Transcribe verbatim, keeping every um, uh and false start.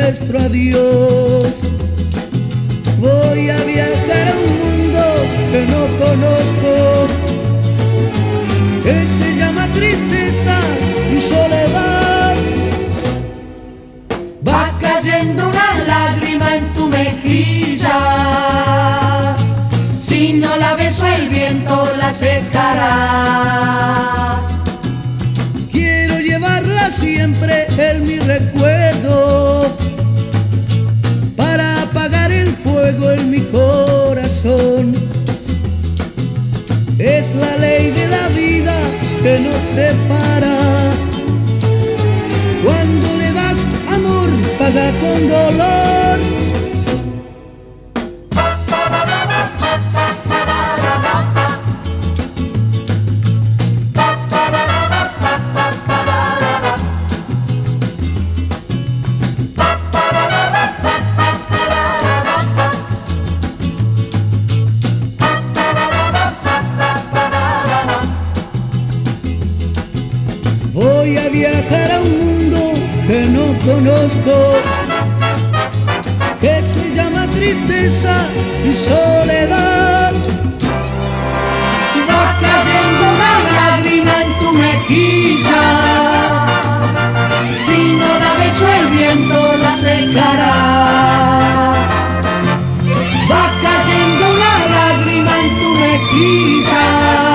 nuestro adiós. Voy a viajar a un mundo que no conozco, que se llama tristeza y soledad. Va cayendo una lágrima en tu mejilla, si no la beso el viento la secará. Quiero llevarla siempre en mi recuerdo, para apagar el fuego en mi corazón. Es la ley de la vida que nos separa. Cuando le das amor, paga con dolor. Voy a viajar a un mundo que no conozco, que se llama tristeza y soledad. Va cayendo una lágrima en tu mejilla, si no la beso el viento la secará. Va cayendo una lágrima en tu mejilla,